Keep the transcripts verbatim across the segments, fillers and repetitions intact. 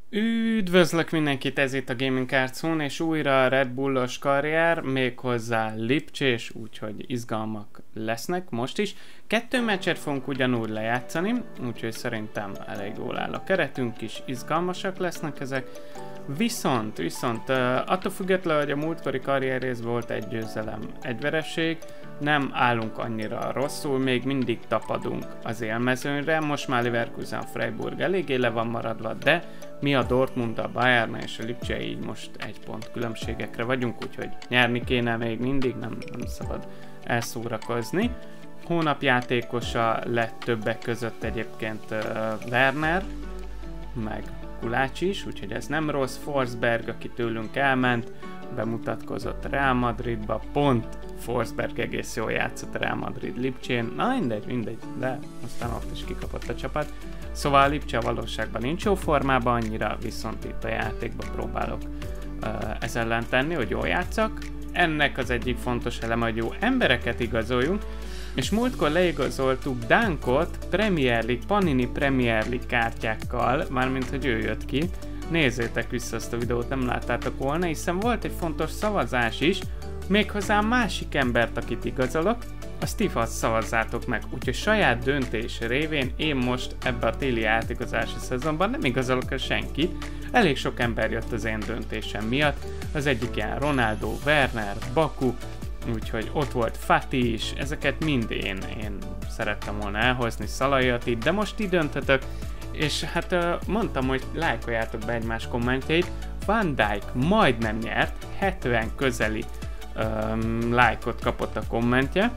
Üdvözlök mindenkit, ez itt a Gaming Card Zone, és újra a Red Bullos karrier, méghozzá lipcsés, úgyhogy izgalmak lesznek most is. Kettő meccset fogunk ugyanúgy lejátszani, úgyhogy szerintem elég jól áll a keretünk is, izgalmasak lesznek ezek. Viszont, viszont uh, attól függetlenül, hogy a múltkori karrier részben volt egy győzelem, egy vereség, nem állunk annyira rosszul, még mindig tapadunk az élmezőnyre, most már Leverkusen Freiburg eléggé le van maradva, de mi a Dortmund, a Bayern és a Lipcse így most egy pont különbségekre vagyunk, úgyhogy nyerni kéne még mindig, nem, nem szabad elszórakozni. Hónap játékosa lett többek között egyébként uh, Werner, meg Gulács is, úgyhogy ez nem rossz. Forsberg, aki tőlünk elment, bemutatkozott Real Madridba, pont Forsberg egész jól játszott Real Madrid Lipcsén, na mindegy, mindegy, de aztán ott is kikapott a csapat. Szóval a Lipcse a valóságban nincs jó formában annyira, viszont itt a játékban próbálok uh, ez ellen tenni, hogy jól játszak. Ennek az egyik fontos eleme, hogy jó embereket igazoljunk, és múltkor leigazoltuk Dánkot Premier League, Panini Premier League kártyákkal, mármint hogy ő jött ki. Nézzétek vissza ezt a videót, nem láttátok volna, hiszen volt egy fontos szavazás is, méghozzá másik embert, akit igazolok, azt ti szavazzátok meg, úgyhogy saját döntés révén én most ebbe a téli játékozási szezonban nem igazolok el senkit. Elég sok ember jött az én döntésem miatt, az egyik ilyen Ronaldo, Werner, Baku, úgyhogy ott volt Fati is, ezeket mind én, én szerettem volna elhozni, Szalajat itt, de most ti döntötök, és hát mondtam, hogy lájkoljátok be egymás kommentjeit. Van Dijk majdnem nyert, hetven közeli um, lájkot kapott a kommentje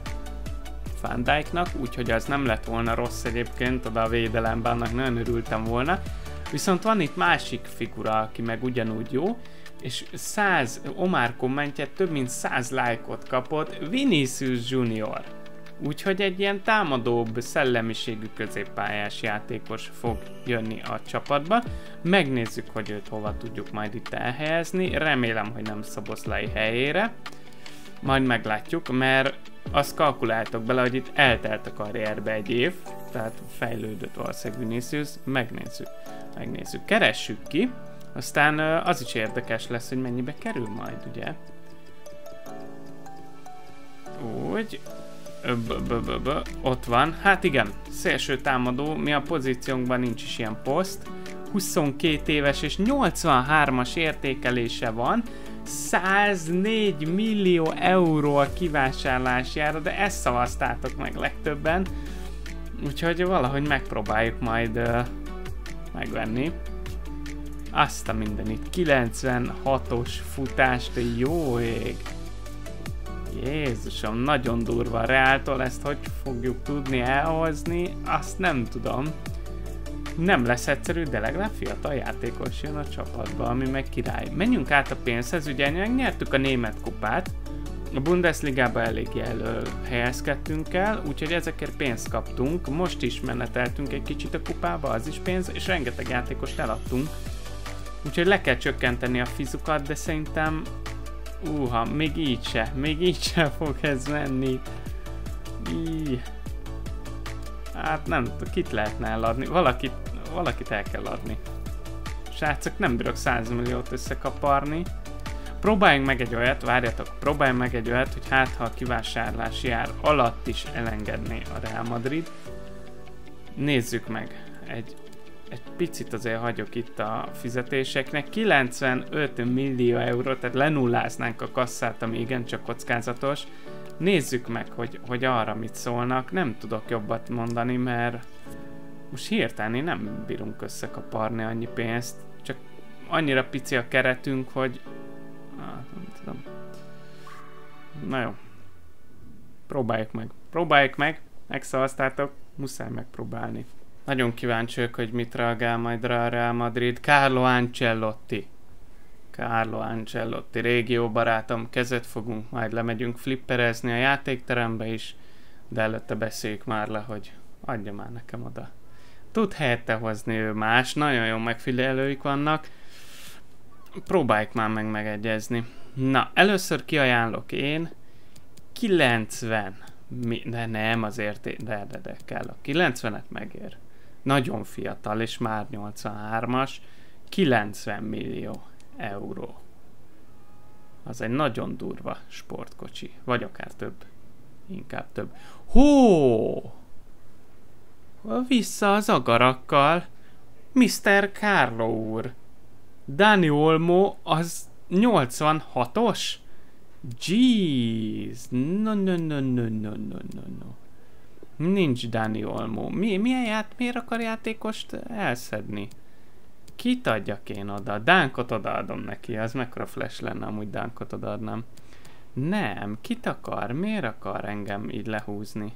Van Dijknak, úgyhogy az nem lett volna rossz egyébként, oda a védelemben, annak nagyon örültem volna. Viszont van itt másik figura, aki meg ugyanúgy jó, és száz Omar kommentje több mint száz lájkot kapott, Vinicius Junior. Úgyhogy egy ilyen támadóbb, szellemiségű középpályás játékos fog jönni a csapatba. Megnézzük, hogy őt hova tudjuk majd itt elhelyezni. Remélem, hogy nem Szoboszlai helyére. Majd meglátjuk, mert azt kalkuláltok bele, hogy itt eltelt a karrierbe egy év, tehát fejlődött valószínűleg Vinicius. Megnézzük, megnézzük. Keressük ki. Aztán az is érdekes lesz, hogy mennyibe kerül majd, ugye? Úgy. Ö-b-b-b-b. Ott van. Hát igen, szélső támadó. Mi a pozíciónkban nincs is ilyen poszt. huszonkét éves és nyolcvanhármas értékelése van. száznégy millió euró a kivásárlására, de ezt szavaztátok meg legtöbben. Úgyhogy valahogy megpróbáljuk majd uh, megvenni. Azt a mindenit. kilencvenhatos futást, jó ég. Jézusom, nagyon durva a Reáltól, ezt hogy fogjuk tudni elhozni, azt nem tudom. Nem lesz egyszerű, de legalább fiatal játékos jön a csapatba, ami meg király. Menjünk át a pénzhez, ugye megnyertük a német kupát, a Bundesligába eléggé elől helyezkedtünk el, úgyhogy ezekért pénzt kaptunk, most is meneteltünk egy kicsit a kupába, az is pénz, és rengeteg játékost eladtunk. Úgyhogy le kell csökkenteni a fizukat, de szerintem Uha, még így se, még így se fog ez menni. Íj. Hát nem tudom, kit lehetne eladni, valakit, valakit el kell adni. Srácok, nem bírok száz milliót összekaparni. Próbáljunk meg egy olyat, várjatok, próbáljunk meg egy olyat, hogy hát ha a kivásárlási ár alatt is elengedné a Real Madrid. Nézzük meg, egy, egy picit azért hagyok itt a fizetéseknek. kilencvenöt millió euró, tehát lenulláznánk a kasszát, ami igencsak kockázatos. Nézzük meg, hogy, hogy arra mit szólnak. Nem tudok jobbat mondani, mert most hirtelen én nem bírunk összekaparni annyi pénzt. Csak annyira pici a keretünk, hogy... Ah, nem tudom. Na jó. Próbáljuk meg. Próbáljuk meg. Megszavaztátok. Muszáj megpróbálni. Nagyon kíváncsi vagyok, hogy mit reagál majd rá a Real Madrid. Carlo Ancelotti. Carlo Ancelotti, régió barátom, kezet fogunk, majd lemegyünk flipperezni a játékterembe is, de előtte beszéljük már le, hogy adja már nekem oda. Tud helyette hozni ő más, nagyon jó megfigyelőik vannak. Próbáljuk már meg megegyezni. Na, először kiajánlok én kilencven. Mi, de nem azért, de, de, de kell a kilencvenet megér. Nagyon fiatal, és már nyolcvanhármas. kilencven millió euró. Az egy nagyon durva sportkocsi. Vagy akár több. Inkább több. Hó! Vissza az agarakkal. miszter Carlo úr. Dani Olmo az nyolcvanhatos? Jeez. No, no, no, no, no, no, no, no. Nincs Dani Olmo. Mi, milyen ját, miért akar játékost elszedni? Kit adjak én oda? Dánkot odaadom neki. Az mekkora flash lenne, amúgy Dánkot odaadnám. Nem. Kit akar? Miért akar engem így lehúzni?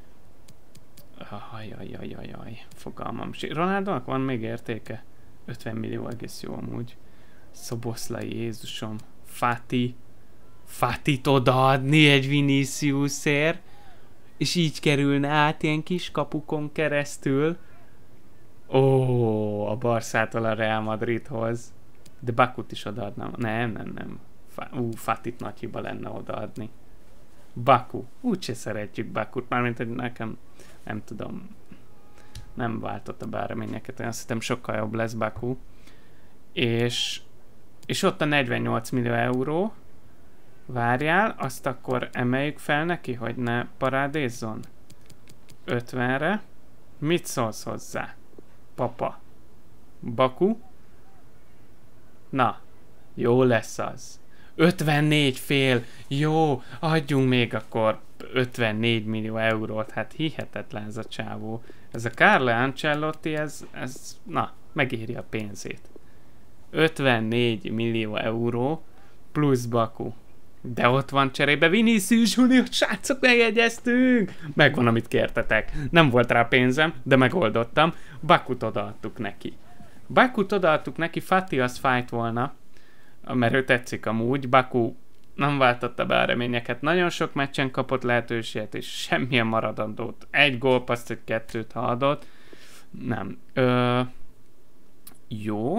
Ajajajajaj. Fogalmam. Ronaldónak van még értéke? ötven millió egész jó amúgy. Szoboszlai, Jézusom. Fati. Fatit odaadni egy Viniciusért. És így kerülne át ilyen kis kapukon keresztül. Ó, a Barszától a Real Madridhoz. De Bakut is odaadnám. Nem, nem, nem. Fa- Ú, Fatit nagy hiba lenne odaadni. Baku. Úgyse szeretjük Bakut. Mármint, hogy nekem nem tudom. Nem váltotta be a reményeket. Én azt hittem sokkal jobb lesz Baku. És, és ott a negyvennyolc millió euró. Várjál, azt akkor emeljük fel neki, hogy ne parádézzon. ötvenre. Mit szólsz hozzá? Papa. Baku. Na, jó lesz az. ötvennégy fél. Jó, adjunk még akkor ötvennégy millió eurót. Hát hihetetlen ez a csávó. Ez a Carlo Ancelotti, ez, ez, na, megéri a pénzét. ötvennégy millió euró plusz Baku. De ott van cserébe Vinicius Junior, srácok, megjegyeztünk! Megvan, amit kértetek. Nem volt rá pénzem, de megoldottam. Bakut odaadtuk neki. Bakut odaadtuk neki, Fati az fájt volna, mert ő tetszik amúgy. Baku nem váltotta be a reményeket. Nagyon sok meccsen kapott lehetőséget, és semmilyen maradandót. Egy gólpaszt, egy kettőt ha adott. Nem. Ö... Jó.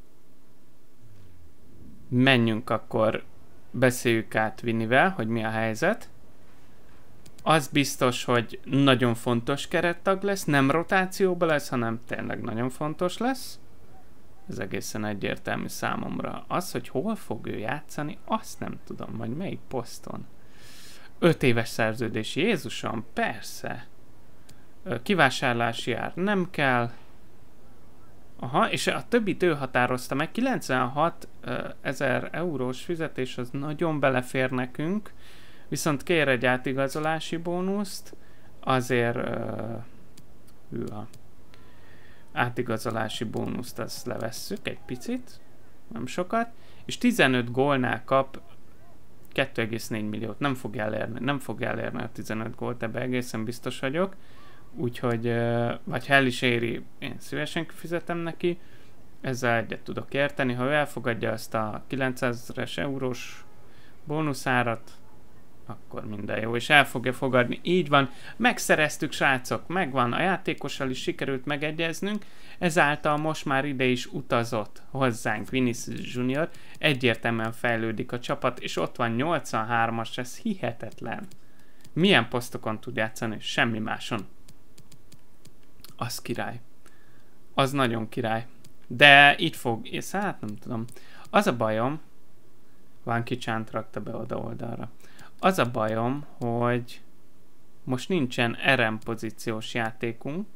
Menjünk akkor, beszéljük át Vinivel, hogy mi a helyzet. Az biztos, hogy nagyon fontos kerettag lesz, nem rotációba lesz, hanem tényleg nagyon fontos lesz. Ez egészen egyértelmű számomra. Az, hogy hol fog ő játszani, azt nem tudom, vagy melyik poszton. Öt éves szerződés, Jézusom, persze. Kivásárlási ár nem kell. Aha, és a többit ő határozta meg. kilencvenhat ezer eurós fizetés, az nagyon belefér nekünk. Viszont kér egy átigazolási bónuszt. Azért uh, hűha. Átigazolási bónuszt azt levesszük egy picit. Nem sokat. És tizenöt gólnál kap kettő egész négy milliót. Nem fog elérni, nem fog elérni a tizenöt gólt, ebbe egészen biztos vagyok. Úgyhogy, vagy ha el is éri, én szívesen fizetem neki, ezzel egyet tudok érteni. Ha ő elfogadja azt a kilencszázezer eurós bónuszárat, akkor minden jó, és el fogja fogadni. Így van, megszereztük, srácok, megvan, a játékossal is sikerült megegyeznünk, ezáltal most már ide is utazott hozzánk Vinicius Junior, egyértelműen fejlődik a csapat, és ott van nyolcvanhármas, ez hihetetlen. Milyen posztokon tud játszani? Semmi máson. Az király. Az nagyon király. De itt fog, és hát nem tudom. Az a bajom, van kicsánt rakta be oda oldalra. Az a bajom, hogy most nincsen er em pozíciós játékunk.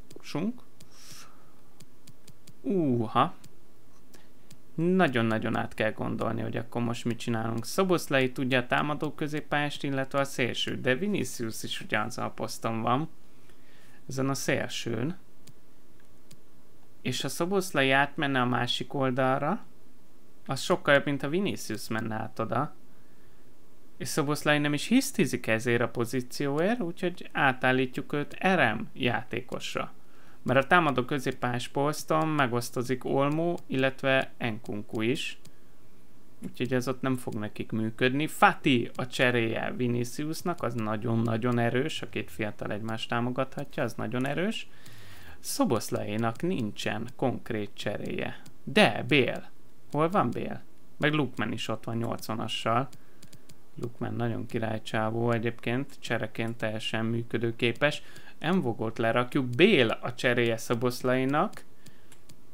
Úha. Nagyon-nagyon át kell gondolni, hogy akkor most mit csinálunk. Szoboszlai tudja a támadó középpályást, illetve a szélső, de Vinicius is ugyanazon a poszton van. Ezen a szélsőn. És ha Szoboszlai átmenne a másik oldalra, az sokkal jobb, mint a Vinicius menne át oda. És Szoboszlai nem is hisztizik ezért a pozícióért, úgyhogy átállítjuk őt er em játékosra. Mert a támadó középpályás poszton megosztozik Olmo, illetve Nkunku is. Úgyhogy ez ott nem fog nekik működni. Fati a cseréje Viniciusnak, az nagyon-nagyon erős, a két fiatal egymást támogathatja, az nagyon erős. Szoboszlainak nincsen konkrét cseréje. De Bale. Hol van Bale? Meg Lookman is ott van nyolcvanassal. Lookman nagyon királycsávó egyébként, csereként teljesen működőképes. Mvogot lerakjuk, Bale a cseréje Szoboszlainak.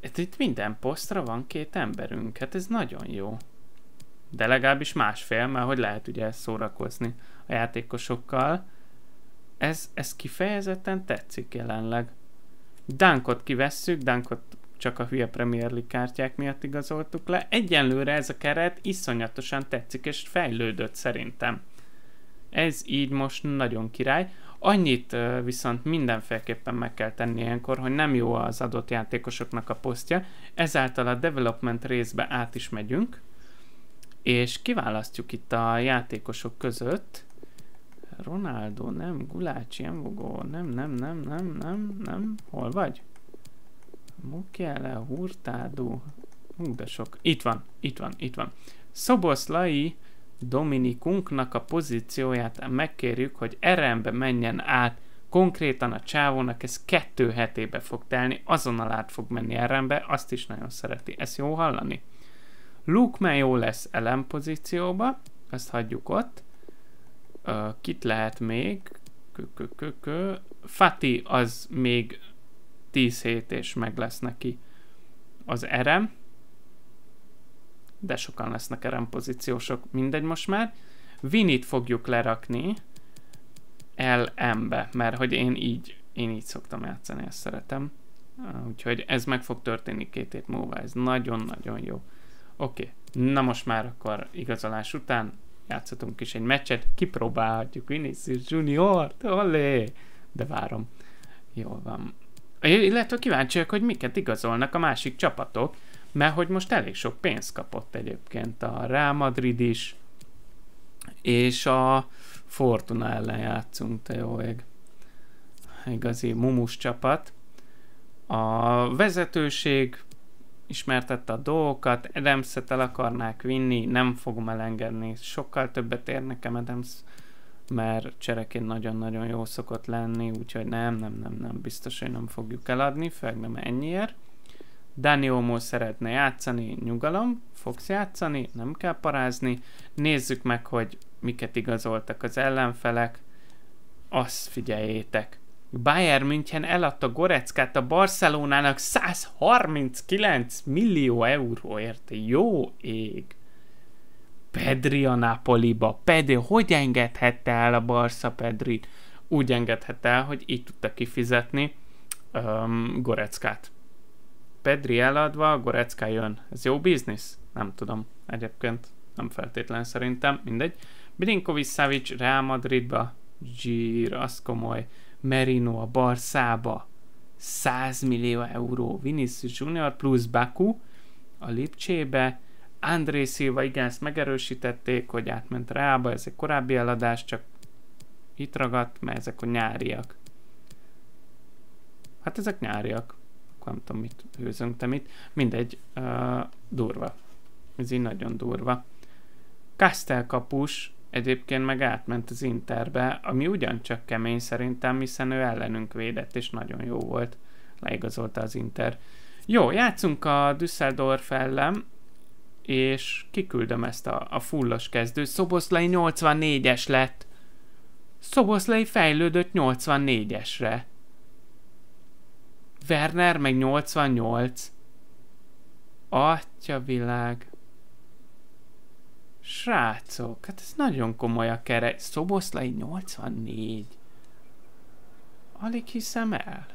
Itt minden posztra van két emberünk, hát ez nagyon jó. De legalábbis másfél, mert hogy lehet ugye szórakozni a játékosokkal. Ez, ez kifejezetten tetszik jelenleg. Dunkot kivesszük, Dunkot csak a hülye Premier League kártyák miatt igazoltuk le. Egyenlőre ez a keret iszonyatosan tetszik, és fejlődött szerintem. Ez így most nagyon király. Annyit uh, viszont mindenféleképpen meg kell tenni ilyenkor, hogy nem jó az adott játékosoknak a posztja, ezáltal a development részbe át is megyünk, és kiválasztjuk itt a játékosok között. Ronaldo, nem, Gulácsi, Embogó, nem, nem, nem, nem, nem, nem, hol vagy? Mukiele, Hurtado, hú, de sok. Itt van, itt van, itt van. Szoboszlai Dominikunknak a pozícióját megkérjük, hogy er em-be menjen át. Konkrétan a csávónak ez kettő hetébe fog telni, azonnal át fog menni er em-be, azt is nagyon szereti. Ezt jó hallani? Luke Mayo lesz elem pozícióba, ezt hagyjuk ott. Uh, kit lehet még? Kö, kö, kö, kö. Fati az még tíz hét és meg lesz neki az er em. De sokan lesznek er em pozíciósok, mindegy most már. Vinit fogjuk lerakni el em-be, mert hogy én így, én így szoktam játszani, ezt szeretem. Uh, úgyhogy ez meg fog történni két hét múlva, ez nagyon-nagyon jó. Oké, okay. Na most már akkor igazolás után játszhatunk is egy meccset, kipróbálhatjuk Vinicius Juniort, olé! De várom. Jól van. Illetve kíváncsiak, hogy miket igazolnak a másik csapatok, mert hogy most elég sok pénzt kapott egyébként a Real Madrid is, és a Fortuna ellen játszunk, te jó ég. Igazi mumus csapat. A vezetőség ismertette a dolgokat, Adamset el akarnák vinni, nem fogom elengedni, sokkal többet ér nekem Adams, mert csereként nagyon-nagyon jó szokott lenni, úgyhogy nem, nem, nem, nem, biztos, hogy nem fogjuk eladni, főleg nem ennyiért. Dani Olmo szeretne játszani, nyugalom, fogsz játszani, nem kell parázni, nézzük meg, hogy miket igazoltak az ellenfelek, azt figyeljétek. Bayern München eladta Goretzkát a Barcelonának száz harminckilenc millió euróért. Jó ég! Pedri a Napoliba. Pedri, hogy engedhette el a Barca Pedrit? Úgy engedhette el, hogy így tudta kifizetni um, Goretzkát. Pedri eladva, Goretzka jön. Ez jó biznisz? Nem tudom. Egyébként nem feltétlen szerintem. Mindegy. Milinkovic Savic Real Madridba. Zsír, az komoly. Merino a Barszába. száz millió euró. Vinicius Junior plusz Baku a Lipcsébe. André Silva, igen, ezt megerősítették, hogy átment Reálba, ez egy korábbi eladás, csak itt ragadt, mert ezek a nyáriak. Hát ezek nyáriak. Akkor nem tudom, mit hőzöntem itt. Mindegy, uh, durva. Ez így nagyon durva. Kastel kapus egyébként meg átment az Interbe, ami ugyancsak kemény szerintem, hiszen ő ellenünk védett, és nagyon jó volt. Leigazolta az Inter. Jó, játszunk a Düsseldorf ellen, és kiküldöm ezt a, a fullos kezdő. Szoboszlai nyolcvannégyes lett. Szoboszlai fejlődött nyolcvannégyesre. Werner meg nyolcvannyolc. Atyavilág. Srácok, hát ez nagyon komoly a kere. Szoboszlai nyolcvannégy. Alig hiszem el.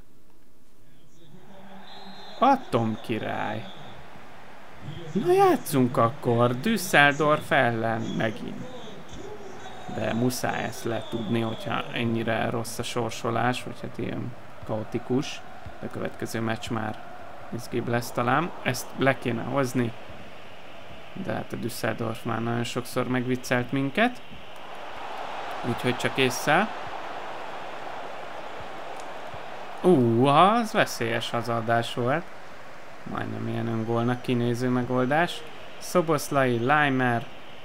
Atom király. Na játszunk akkor, Düsseldorf ellen megint. De muszáj ezt letudni, hogyha ennyire rossz a sorsolás, vagy hát ilyen kaotikus. De a következő meccs már izgibb lesz talán. Ezt le kéne hozni. De hát a Düsseldorf már nagyon sokszor megviccelt minket. Úgyhogy csak ésszel. Ú, az veszélyes hazadás volt. Majdnem ilyen öngólnak kinéző megoldás. Szoboszlai, Leimer,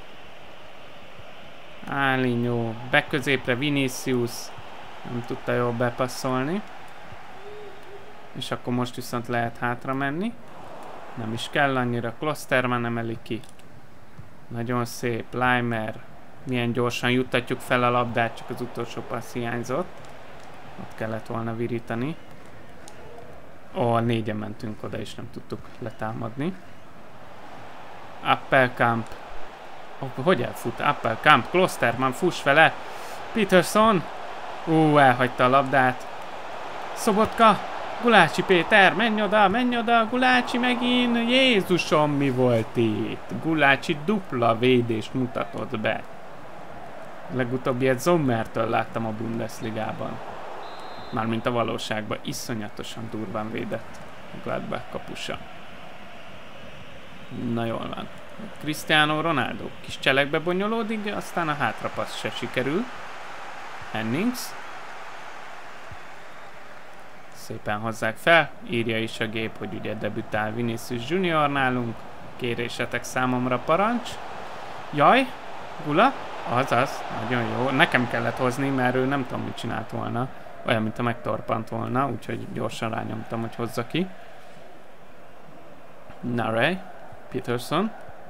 Álinyó, beközépre Vinicius, nem tudta jól bepasszolni. És akkor most viszont lehet hátra menni. Nem is kell annyira, Klosterman emeli ki. Nagyon szép, Leimer. Milyen gyorsan juttatjuk fel a labdát, csak az utolsó passz hiányzott. Ott kellett volna virítani. Ó, négyen mentünk oda, és nem tudtuk letámadni. Appelkamp. Oh, hogy elfut? Appelkamp, Klosterman, fuss vele! Peterson! Ú, elhagyta a labdát. Szobotka! Gulácsi Péter, menj oda, menj oda, Gulácsi megint! Jézusom, mi volt itt? Gulácsi dupla védést mutatott be. Legutóbbi egy Sommertől láttam a Bundesligában. Mármint a valóságban, iszonyatosan durván védett a Gladbach kapusa. Na jól van. Cristiano Ronaldo kis cselekbe bonyolódik, aztán a hátrapassz se sikerül. Hennings. Szépen hozzák fel, írja is a gép, hogy ugye debütál Vinicius Junior nálunk. Kérésetek számomra parancs. Jaj, Gula, azaz, nagyon jó. Nekem kellett hozni, mert ő nem tudom, mit csinált volna. Olyan, mint a megtorpant volna, úgyhogy gyorsan rányomtam, hogy hozza ki. Narey, Peterson.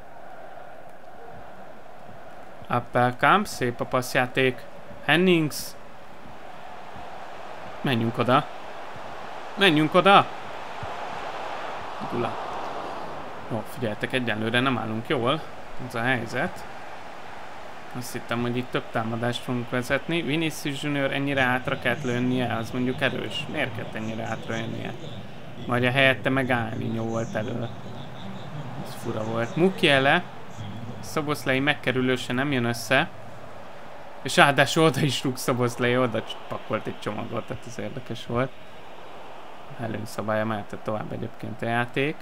Appelkamp, szép a passzjáték. Hennings. Menjünk oda. Menjünk oda! Gula. Jó, figyeljetek, egyenlőre nem állunk jól. Ez a helyzet. Azt hittem, hogy itt több támadást fogunk vezetni. Vinicius Junior ennyire hátra kellett lőnie, az mondjuk erős. Miért kellett ennyire hátra jönnie? Majd a helyette meg Álvinyó volt elő. Ez fura volt. Mukiele. Szoboszlai megkerülőse nem jön össze. És ráadásul oda is rúg Szoboszlai, oda pakolt egy csomagot, tehát ez érdekes volt. Előnyszabálya mehetett tovább egyébként a játék.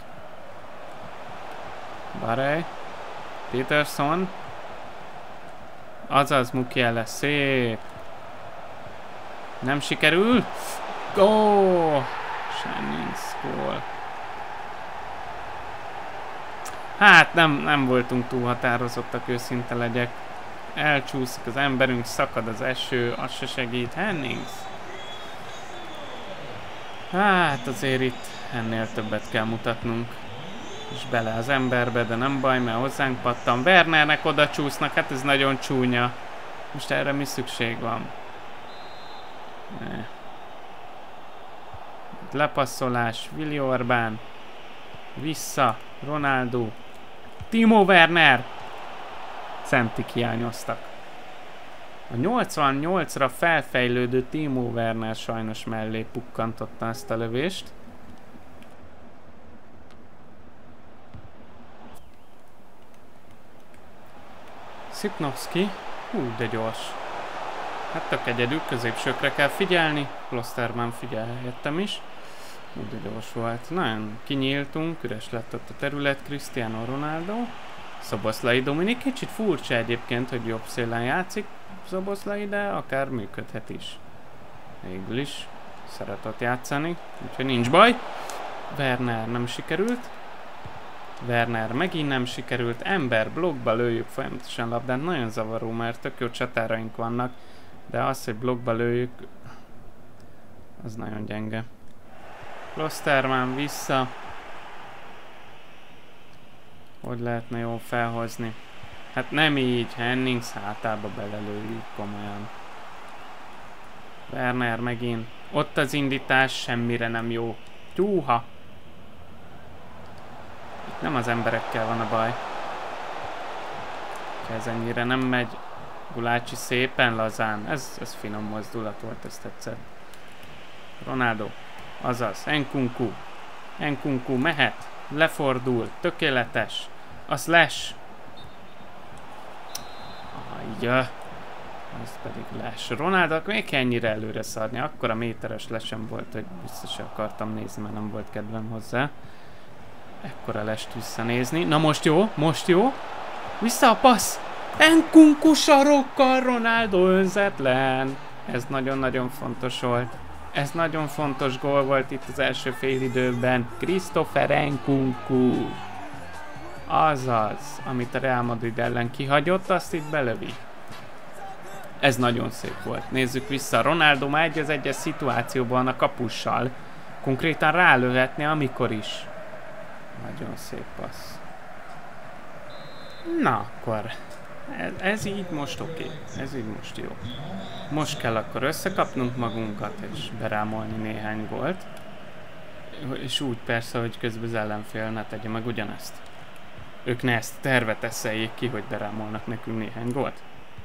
Barely. Peterson. Azaz, Mukiele, szép. Nem sikerül. Gól! Hennings, gól. Hát nem, nem voltunk túl határozottak, őszinte legyek. Elcsúszik az emberünk, szakad az eső, az se segít. Hennings. Hát azért itt ennél többet kell mutatnunk. És bele az emberbe, de nem baj, mert hozzánk pattan. Wernernek oda csúsznak, hát ez nagyon csúnya. Most erre mi szükség van? Ne. Lepasszolás, Willi Orbán. Vissza, Ronaldo. Timo Werner! Centik hiányoztak. A nyolcvannyolcra felfejlődő Timo Werner sajnos mellé pukkantotta ezt a lövést. Szipnovszki. Hú, de gyors. Hát tök egyedül, középsőkre kell figyelni. Klosterman figyel helyettem is. Hú, de gyors volt. Nagyon kinyíltunk, üres lett ott a terület. Cristiano Ronaldo. Szoboszlai Dominik. Kicsit furcsa egyébként, hogy jobb szélen játszik Szoboszlai, de akár működhet is. Végül is szeretett játszani, úgyhogy nincs baj. Werner nem sikerült. Werner megint nem sikerült. Ember blokkba lőjük folyamatosan labdán. Nagyon zavaró, mert tök jó csatáraink vannak, de az, hogy blokkba lőjük, az nagyon gyenge. Klosterman vissza. Hogy lehetne jól felhozni? Hát nem így, Hennings hátába belelőjük komolyan. Werner megint. Ott az indítás semmire nem jó. Tyúha! Itt nem az emberekkel van a baj. Ha ez ennyire nem megy. Gulácsi szépen lazán. Ez, ez finom mozdulat volt, ezt tetszett. Ronaldo. Azaz, Nkunku. Nkunku mehet. Lefordul. Tökéletes. A slash. Ajja. Ez pedig les. Ronaldo még ennyire előre szarni. Akkor a méteres lesem volt, hogy vissza se akartam nézni, mert nem volt kedvem hozzá. Ekkora lest visszanézni. Na most jó, most jó. Vissza a passz. Nkunku sarokkal, Ronaldo önzetlen. Ez nagyon-nagyon fontos volt. Ez nagyon fontos gól volt itt az első félidőben. Christopher Nkunku. Azaz, amit a Real Madrid ellen kihagyott, azt itt belövi. Ez nagyon szép volt. Nézzük vissza. Ronaldo már egy az egyes szituációban a kapussal. Konkrétan rálőhetne, amikor is. Nagyon szép passz. Na akkor. Ez, ez így most oké. Okay. Ez így most jó. Most kell akkor összekapnunk magunkat és berámolni néhány gólt. És úgy persze, hogy közben az ellenfél ne tegye meg ugyanezt. Ők ne ezt tervet eszeljék ki, hogy berámolnak nekünk néhány gólt.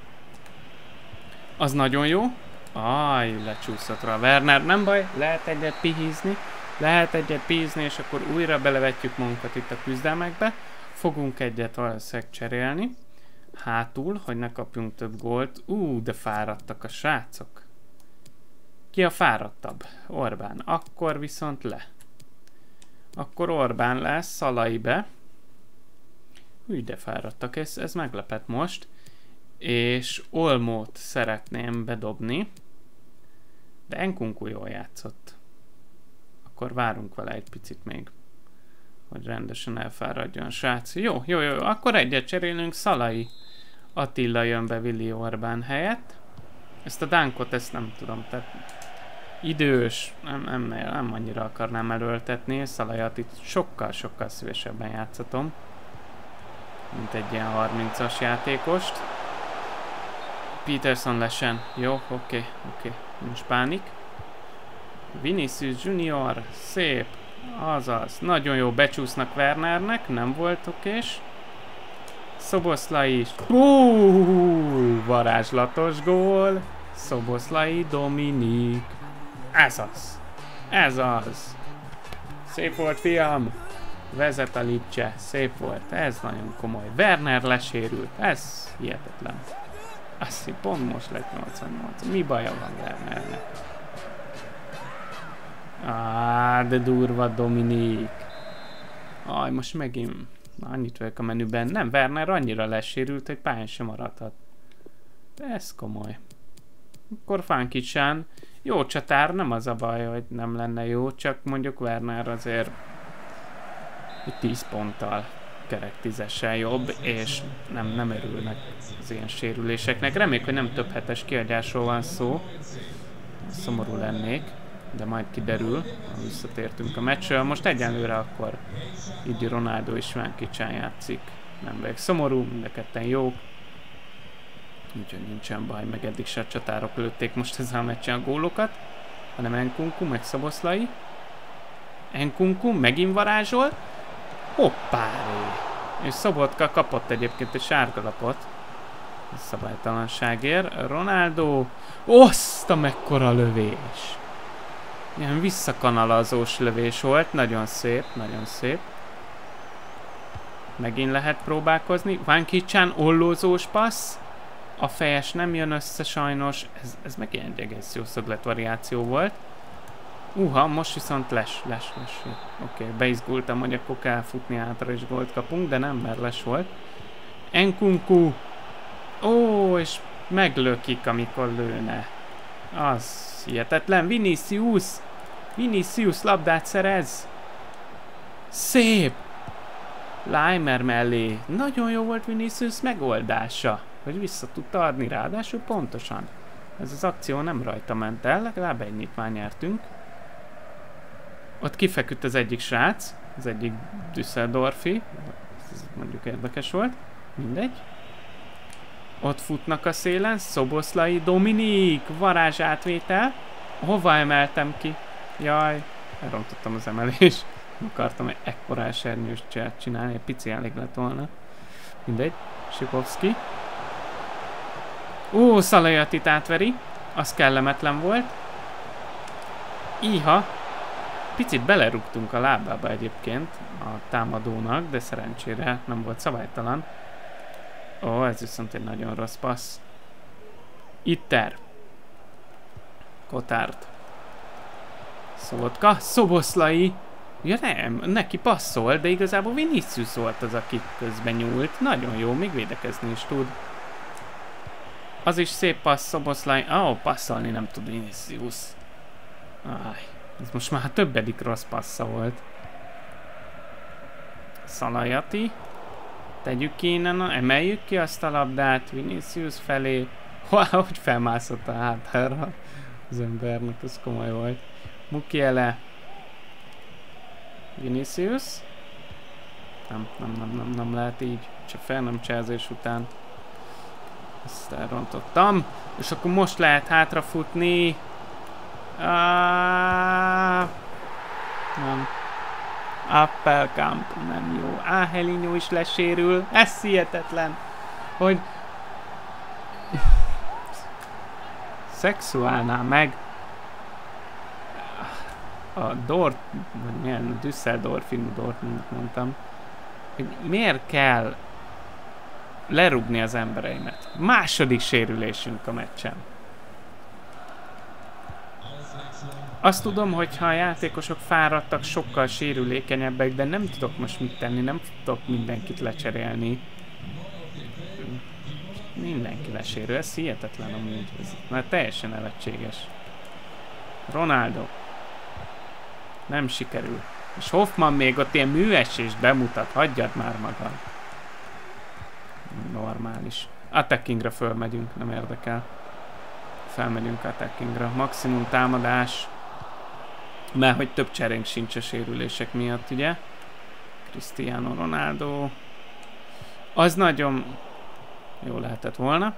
Az nagyon jó. Aj, lecsúszott rá a Werner. Nem baj, lehet egyet pihízni. Lehet egyet pihízni, és akkor újra belevetjük magunkat itt a küzdelmekbe. Fogunk egyet valószínűleg cserélni. Hátul, hogy ne kapjunk több gólt. Ú, de fáradtak a srácok. Ki a fáradtabb? Orbán. Akkor viszont le. Akkor Orbán lesz, Szalai be. Úgy de fáradtak, ez, ez meglepett most. És Olmót szeretném bedobni. De Nkunku jól játszott. Akkor várunk vele egy picit még. Hogy rendesen elfáradjon, srác. Jó, jó, jó, akkor egyet cserélünk, Szalai Attila jön be Willi Orbán helyett. Ezt a Dánkot, ezt nem tudom, tehát idős, nem, nem, nem annyira akarnám előltetni, Szalai Attit sokkal-sokkal szívesebben játszatom, mint egy ilyen harmincas játékost. Peterson lesen, jó, oké, okay, oké, okay. Nincs pánik. Vinicius Junior, szép, azaz, nagyon jó, becsúsznak Wernernek, nem volt okés. Szoboszlai is. Hú, varázslatos gól. Szoboszlai Dominik. Ez az. Ez az. Szép volt, fiam. Vezet a Lipcse. Szép volt. Ez nagyon komoly. Werner lesérült. Ez hihetetlen. Azt hiszem, pont most lett nyolcvannyolc. Mi baja van Wernernek? Á, de durva Dominik. Aj, most megint... Na, annyit vagyok a menüben. Nem, Werner annyira lesérült, hogy pályán sem maradhat. De ez komoly. Akkor Fankicsán. Jó csatár, nem az a baj, hogy nem lenne jó, csak mondjuk Werner azért tíz ponttal, kerek tízessel jobb, és nem, nem örülnek az ilyen sérüléseknek. Reméljük, hogy nem több hetes kiadásról van szó. Szomorú lennék, de majd kiderül, ha visszatértünk a meccsről. Most egyenlőre akkor így Ronaldo és Fankicsán játszik. Nem vagyok szomorú, mind a ketten jók. Úgyhogy nincsen baj, meg eddig se a csatárok lőtték most ezzel a meccsen a gólokat, hanem Nkunku, meg Szoboszlai. Nkunku megint varázsol. Hoppáré! És Szobotka kapott egyébként egy sárgalapot. Ez szabálytalanságért. Ronaldo. Oszta mekkora lövés! Ilyen visszakanalazós lövés volt. Nagyon szép, nagyon szép. Megint lehet próbálkozni. Fankicsán ollózós passz. A fejes nem jön össze sajnos. Ez, ez megint egy egész jó szöglet variáció volt. Uha, most viszont les, les, les. Oké, okay, beizgultam, hogy akkor kell futni hátra és gólt kapunk, de nem, mert les volt. Nkunku. Ó, és meglökik, amikor lőne. Az hihetetlen. Vinicius. Vinicius labdát szerez. Szép. Leimer mellé. Nagyon jó volt Vinicius megoldása, hogy vissza tudta adni, ráadásul pontosan. Ez az akció nem rajta ment el, legalább ennyit már nyertünk. Ott kifeküdt az egyik srác, az egyik Düsseldorfi, ez mondjuk érdekes volt, mindegy. Ott futnak a szélen, Szoboszlai Dominik, varázs átvétel. Hova emeltem ki? Jaj, elrontottam az emelést. Akartam egy ekkora esernyős csert csinálni, egy pici elég lett volna. Mindegy, Sikovszki. Ó, Szalai Attit átveri, az kellemetlen volt. Íha. Picit belerúgtunk a lábába egyébként a támadónak, de szerencsére nem volt szabálytalan. Ó, ez viszont egy nagyon rossz passz. Itter. Kotárd. Szobotka. Szoboszlai. Ja nem, neki passzol, de igazából Vinicius volt az, aki közben nyúlt. Nagyon jó, még védekezni is tud. Az is szép passz, Szoboszlai. Ó, oh, passzolni nem tud Vinicius. Áj, ez most már többedik rossz passza volt. Szalai Atti. Tegyük ki innen, emeljük ki azt a labdát Vinicius felé. Hogy felmászott a hátára az embernek, ez komoly volt. Mukiele. Vinicius. Nem, nem, nem, nem, nem lehet így. Csak fel nem cselzés után. Ezt elrontottam. És akkor most lehet hátrafutni. Ah, Nem. Appelkamp, nem jó. Angelino is lesérül. Ez hihetetlen, hogy szexuálná meg a Dort, vagy milyen, a Düsseldorfi Dortmundot mondtam, hogy miért kell lerúgni az embereimet. Második sérülésünk a meccsen. Azt tudom, hogy ha a játékosok fáradtak, sokkal sérülékenyebbek, de nem tudok most mit tenni, nem tudok mindenkit lecserélni. Mindenki lesérül, ez hihetetlen amúgy, ez már teljesen nevetséges. Ronaldo. Nem sikerül. És Hoffman még ott ilyen műesést bemutat, hagyjad már magad. Normális. Attackingre fölmegyünk, nem érdekel. Felmegyünk attackingra. Maximum támadás. Mert hogy több cserénk sincs a sérülések miatt, ugye? Cristiano Ronaldo. Az nagyon jó lehetett volna.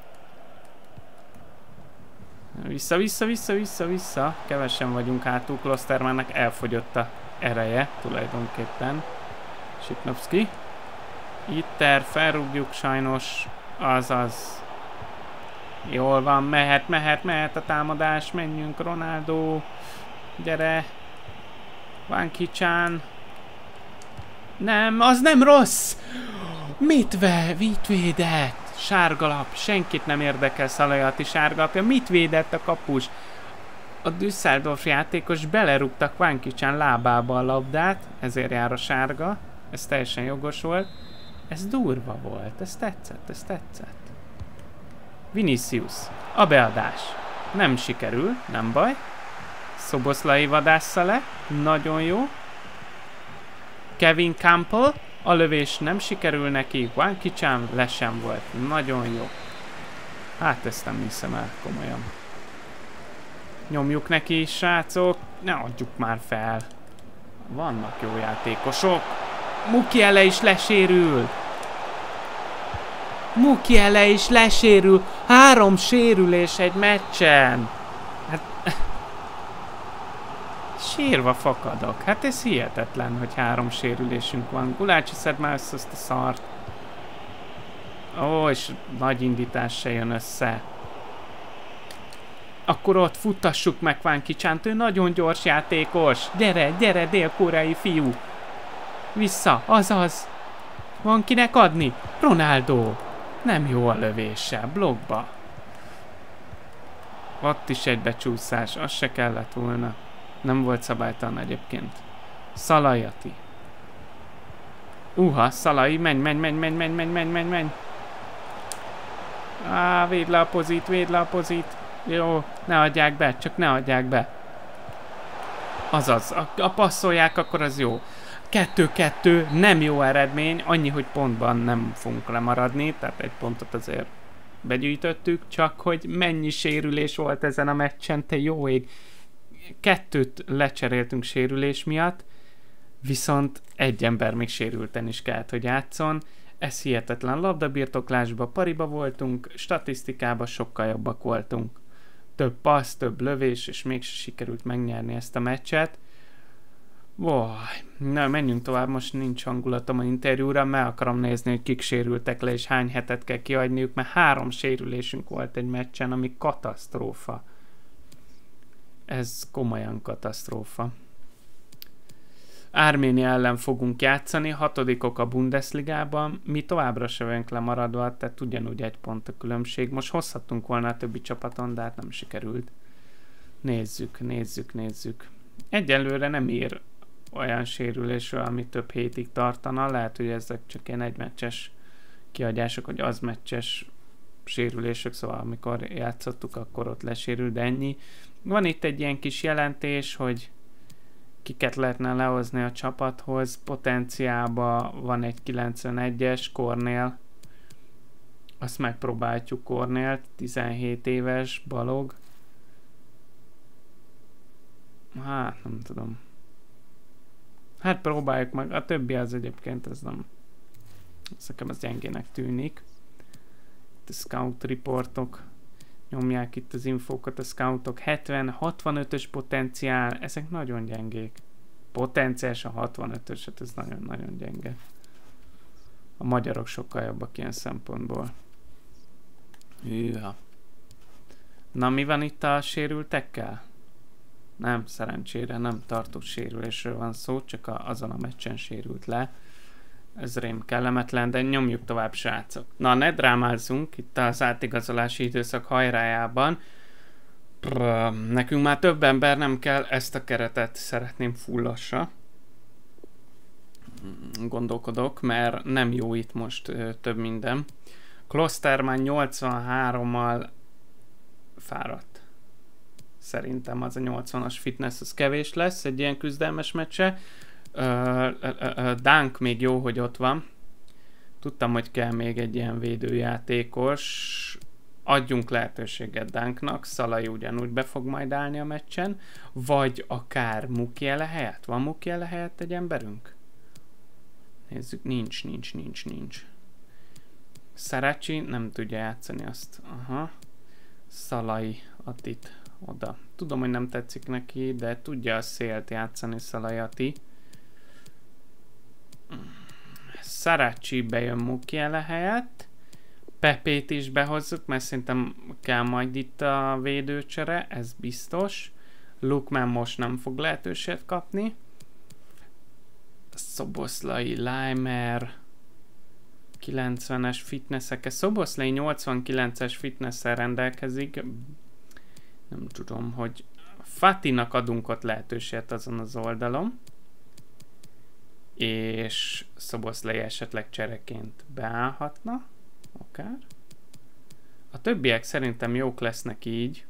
Vissza, vissza, vissza, vissza, vissza. Kevesen vagyunk hátul. Klostermannek elfogyott a ereje tulajdonképpen. Sipnovski. Itter, felrúgjuk sajnos. Azaz. Jól van, mehet, mehet, mehet a támadás. Menjünk, Ronaldo. Gyere. Vankicsán. Nem, az nem rossz! Mit ve? Mit védett? Sárgalap. Senkit nem érdekel Szalajati sárgalapja. Mit védett a kapus? A Düsseldorf játékos belerúgtak Vankicsán lábába a labdát, ezért jár a sárga. Ez teljesen jogos volt. Ez durva volt. Ez tetszett, ez tetszett. Vinicius. A beadás. Nem sikerül, nem baj. Szoboszlai vadásza le. Nagyon jó. Kevin Campbell. A lövés nem sikerül neki. Vankicsán le sem volt. Nagyon jó. Hát ezt nem hiszem el komolyan. Nyomjuk neki, srácok. Ne adjuk már fel. Vannak jó játékosok. Mukiele is lesérül. Mukiele is lesérül. Három sérülés egy meccsen. Hát... Sírva fakadok. Hát ez hihetetlen, hogy három sérülésünk van. Gulácsi, szedd már össze azt a szart. Ó, és nagy indítás se jön össze. Akkor ott futtassuk meg Vankicsánt, ő nagyon gyors játékos. Gyere, gyere, dél-koreai fiú. Vissza, azaz. Van kinek adni? Ronaldo. Nem jó a lövése, blokkba. Ott is egy becsúszás, az se kellett volna. Nem volt szabálytalan egyébként. Szalajati. Uha, Szalai, menj, menj, menj, menj, menj, menj, menj, menj, menj. Á, védd le a pozit, védd le a pozit. Jó, ne adják be, csak ne adják be. Azaz, a, a passzolják, akkor az jó. kettő-kettő, nem jó eredmény, annyi, hogy pontban nem fogunk lemaradni, tehát egy pontot azért begyűjtöttük, csak hogy mennyi sérülés volt ezen a meccsen, te jó ég. Kettőt lecseréltünk sérülés miatt, viszont egy ember még sérülten is kellett, hogy játszon. Ez hihetetlen. Labdabirtoklásba pariba voltunk, statisztikában sokkal jobbak voltunk. Több passz, több lövés, és mégse sikerült megnyerni ezt a meccset. Vaj, na menjünk tovább, most nincs hangulatom a interjúra, meg akarom nézni, hogy kik sérültek le, és hány hetet kell kiadniuk, mert három sérülésünk volt egy meccsen, ami katasztrófa. Ez komolyan katasztrófa. Arménia ellen fogunk játszani, hatodikok a Bundesligában, mi továbbra se vagyunk lemaradva, tehát ugyanúgy egy pont a különbség. Most hozhattunk volna a többi csapaton, de hát nem sikerült. Nézzük, nézzük, nézzük. Egyelőre nem ír olyan sérülésről, ami több hétig tartana, lehet, hogy ezek csak ilyen egymeccses kiadások, hogy az meccses sérülések, szóval amikor játszottuk, akkor ott lesérül, de ennyi. Van itt egy ilyen kis jelentés, hogy kiket lehetne lehozni a csapathoz. Potenciálban van egy kilencvenegyes Kornél. Azt megpróbáljuk, Kornélt, tizenhét éves Balog. Hát, nem tudom. Hát próbáljuk meg. A többi az egyébként, ez nem... Ez nekem az gyengének tűnik. Itt a scout reportok. Nyomják itt az infókat a scoutok. hetven hatvanötös potenciál. Ezek nagyon gyengék. potenciálisan hatvanötös, hát ez nagyon-nagyon gyenge. A magyarok sokkal jobbak ilyen szempontból. Hűha. Na, mi van itt a sérültekkel? Nem, szerencsére nem tartós sérülésről van szó, csak a, azon a meccsen sérült le. Ez rém kellemetlen, de nyomjuk tovább, srácok. Na, ne drámázzunk itt az átigazolási időszak hajrájában. Prr, nekünk már több ember nem kell, ezt a keretet szeretném fullasra. Gondolkodok, mert nem jó itt most ö, több minden. Klosterman nyolcvanhárommal fáradt. Szerintem az a nyolcvanas fitness az kevés lesz egy ilyen küzdelmes meccse. Uh, uh, uh, Dunk még jó, hogy ott van. Tudtam, hogy kell még egy ilyen védőjátékos. Adjunk lehetőséget Dunknak. Szalai ugyanúgy be fog majd állni a meccsen. Vagy akár Mukiele helyett. Van Mukiele helyett egy emberünk? Nézzük, nincs, nincs, nincs, nincs. Saraci nem tudja játszani azt. Aha. Szalai Atit oda. Tudom, hogy nem tetszik neki, de tudja a szélt játszani Szalai Ati. Saraci bejön Mukiele helyett. Pepét is behozzuk, mert szerintem kell majd itt a védőcsere, ez biztos. Lukman most nem fog lehetőséget kapni. Szoboszlai, Leimer, kilencvenes fitnessek. Szoboszlai nyolcvankilences fitnessel rendelkezik. Nem tudom, hogy Fatinak adunk ott lehetőséget azon az oldalon. És Szoboszlai esetleg csereként beállhatna. Akár. A többiek szerintem jók lesznek így.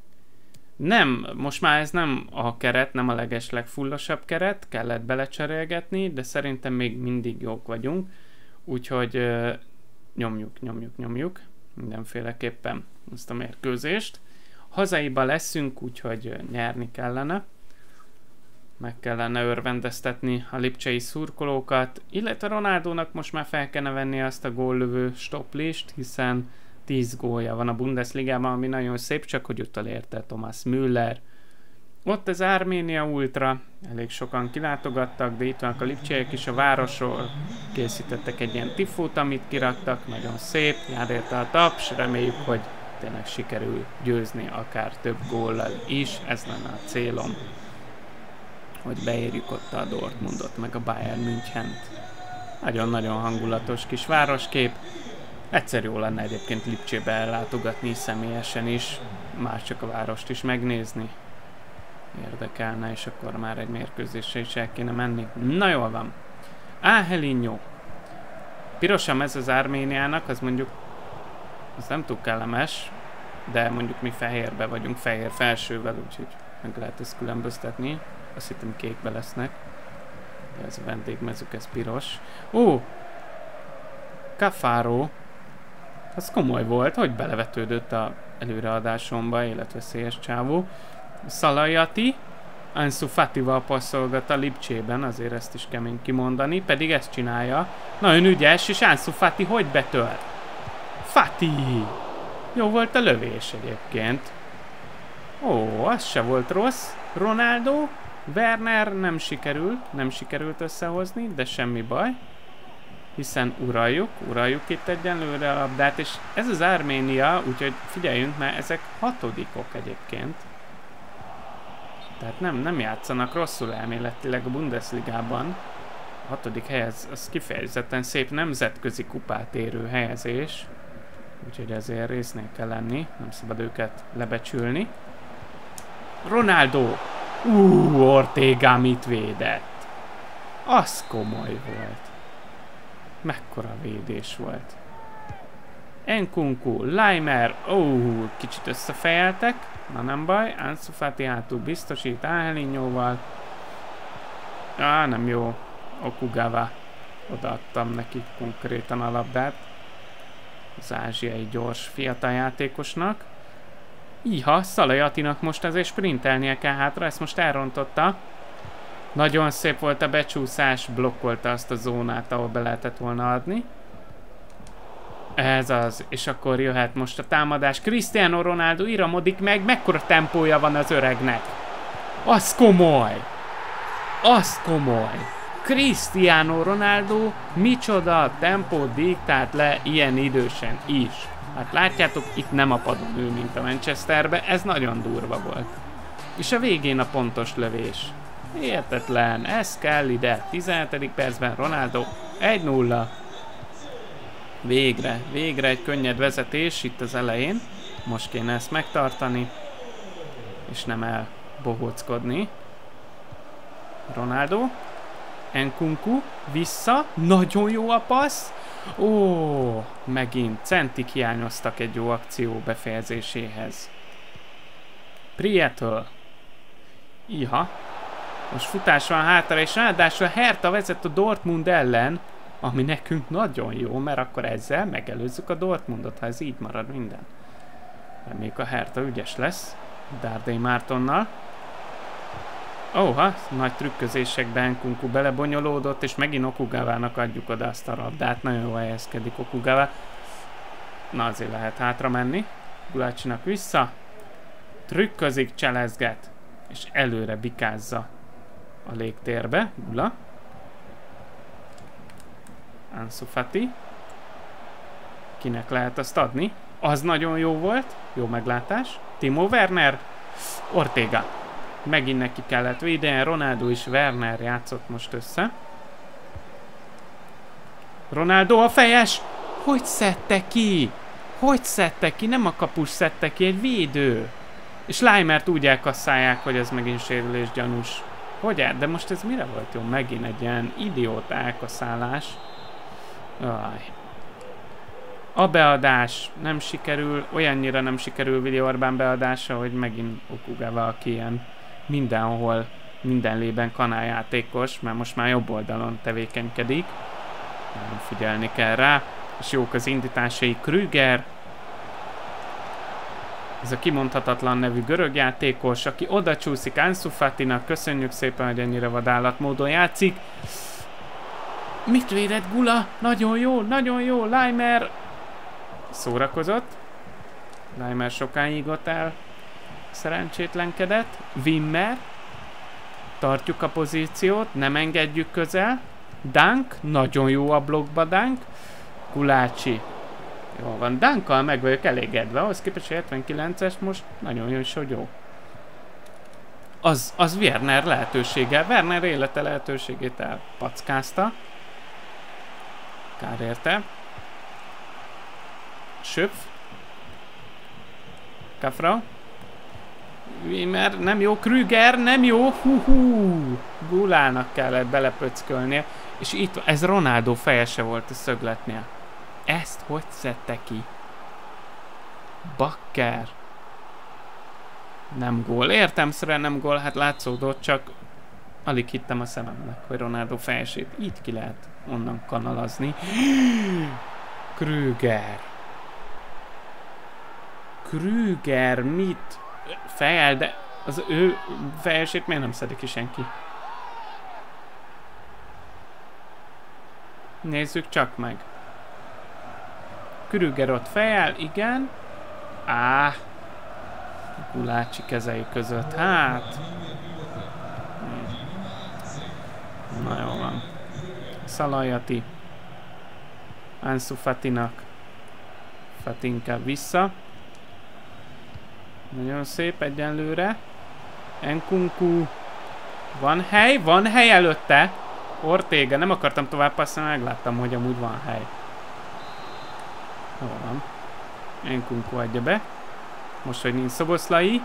Nem, most már ez nem a keret, nem a legeslegfullosabb keret, kellett belecserélgetni, de szerintem még mindig jók vagyunk. Úgyhogy uh, nyomjuk, nyomjuk, nyomjuk mindenféleképpen ezt a mérkőzést. Hazaiba leszünk, úgyhogy uh, nyerni kellene. Meg kellene örvendeztetni a lipcsei szurkolókat, illetve Ronaldónak most már fel kellene venni azt a góllövő stoplist, hiszen tíz gólja van a Bundesligában, ami nagyon szép, csak hogy utolérte Thomas Müller. Ott az Arménia Ultra, elég sokan kilátogattak, de itt vannak a lipcseiek is a városról. Készítettek egy ilyen tifót, amit kiraktak, nagyon szép, jár érte a taps, reméljük, hogy tényleg sikerül győzni akár több góllal is, ez lenne a célom. Hogy beérjük ott a Dortmundot, meg a Bayern Münchent. Nagyon-nagyon hangulatos kis városkép. Egyszer jó lenne egyébként Lipcsébe ellátogatni személyesen is, már csak a várost is megnézni. Érdekelne, és akkor már egy mérkőzésre is el kéne menni. Na jól van. Áhelinho. Pirosan ez az Arméniának, az mondjuk az nem túl kellemes, de mondjuk mi fehérbe vagyunk, fehér felsővel, úgyhogy meg lehet ezt különböztetni. Azt hittem kékbe lesznek. De ez a vendégmezük, ez piros. Ó! Cafaro. Az komoly volt, hogy belevetődött a előreadásomba, életveszélyes csávó. Szalai Ati. Ansu Fatival passzolgat a Lipcsében, azért ezt is kemény kimondani, pedig ezt csinálja. Nagyon ügyes, és Ansu Fati hogy betört? Fati! Jó volt a lövés egyébként. Ó, az se volt rossz. Ronaldo. Werner nem sikerült, nem sikerült összehozni, de semmi baj. Hiszen uraljuk, uraljuk itt egyenlőre a labdát, és ez az Arménia, úgyhogy figyeljünk, mert ezek hatodikok egyébként. Tehát nem, nem játszanak rosszul elméletileg a Bundesligában. A hatodik hely, az, az kifejezetten szép nemzetközi kupát érő helyezés. Úgyhogy ezért résznél kell lenni, nem szabad őket lebecsülni. Ronaldo! Úúúú, Ortega mit védett? Az komoly volt. Mekkora védés volt. Nkunku, Leimer, ó, kicsit összefejeltek. Na nem baj, Ansu Fati hátul biztosít Áhelinhoval. Á, nem jó. Okugawa. Odaadtam neki konkrétan a labdát. Az ázsiai gyors fiatal játékosnak. Iha, Szalai Atinak most azért sprintelnie kell hátra, ezt most elrontotta. Nagyon szép volt a becsúszás, blokkolta azt a zónát, ahol be lehetett volna adni. Ez az, és akkor jöhet most a támadás. Cristiano Ronaldo iramodik meg, mekkora tempója van az öregnek. Az komoly! Az komoly! Cristiano Ronaldo micsoda tempót diktált le ilyen idősen is. Hát látjátok, itt nem a padon ül, mint a Manchesterbe, ez nagyon durva volt. És a végén a pontos lövés. Hihetetlen, ez kell ide. tizenhetedik percben Ronaldo egy nulla. Végre, végre egy könnyed vezetés itt az elején. Most kéne ezt megtartani. És nem elbohóckodni. Ronaldo. Nkunku. Vissza. Nagyon jó a passz. Ó, megint centik hiányoztak egy jó akció befejezéséhez. Prieto. Iha. Most futás van hátra, és ráadásul a Hertha vezet a Dortmund ellen, ami nekünk nagyon jó, mert akkor ezzel megelőzzük a Dortmundot, ha ez így marad minden. Reméljük a Hertha ügyes lesz. Dardai Mártonnal. Óha, nagy trükközésekben Nkunku belebonyolódott, és megint Okugavának adjuk oda azt a labdát. Nagyon jól helyezkedik Okugawa. Na, azért lehet hátra menni. Gulácsinak vissza. Trükközik, cselezget, és előre bikázza a légtérbe. Gula. Ansu Fati. Kinek lehet azt adni? Az nagyon jó volt. Jó meglátás. Timo Werner. Ortega. Megint neki kellett védeni. Ronaldo és Werner játszott most össze. Ronaldo a fejes! Hogy szedte ki? Hogy szedte ki? Nem a kapus szedte ki, egy védő. És Leimert úgy elkasszálják, hogy ez megint sérülés gyanús. Hogy el? De most ez mire volt jó? Megint egy ilyen idióta elkasszálás. Aj. A beadás nem sikerül, olyannyira nem sikerül Willi Orbán beadása, hogy megint Okugawa, aki ilyen mindenhol, minden lében kanáljátékos, mert most már jobb oldalon tevékenykedik. Nem figyelni kell rá. És jók az indításai. Krüger. Ez a kimondhatatlan nevű görög játékos, aki oda csúszik Ansu Fatinak. Köszönjük szépen, hogy ennyire vadállatmódon játszik. Mit védett Gula? Nagyon jó, nagyon jó. Leimer szórakozott. Leimer sokáig ott el szerencsétlenkedett. Wimmer. Tartjuk a pozíciót, nem engedjük közel. Dunk, nagyon jó a blokkba Dunk. Gulácsi. Jó van, Dunkkal meg vagyok elégedve, ahhoz képest hetvenkilences most nagyon jó, hogy jó. Az, az Werner lehetősége, Werner élete lehetőségét elpackázta. Kár érte. Söpf. Kafra. Wimmer, nem jó, Krüger, nem jó, hú-hú. Gulának kellett belepöckölnie. És itt, ez Ronaldo fejese volt a szögletnél. Ezt hogy szedte ki? Bakker. Nem gól. Értelemszerűen nem gól, hát látszódott, csak alig hittem a szememnek, hogy Ronaldo fejesét így ki lehet onnan kanalazni. Krüger. Krüger mit? Fejel, de az ő fejesét miért nem szedik ki senki? Nézzük csak meg. Krüger ott fejel, igen. Á. Gulácsi kezei között, hát. Na jó van. Szalajati. Ansu Fatinak. Fatinka vissza. Nagyon szép egyenlőre. Nkunku. Van hely? Van hely előtte. Ortega. Nem akartam tovább passzolni, megláttam, hogy amúgy van hely. Jó van. Nkunku adja be. Most, hogy nincs Szoboszlai.